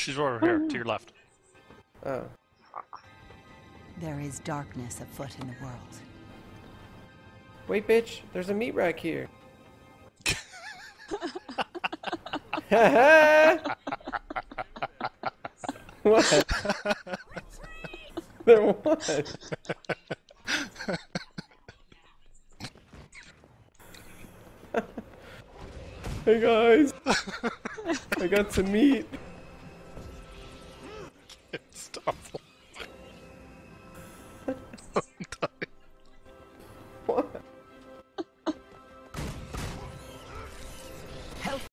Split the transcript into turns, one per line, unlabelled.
She's over here, to your left.
Oh.
There is darkness afoot in the world.
Wait, bitch. There's a meat rack here. What? There was. Hey guys, I got some meat.
Stop.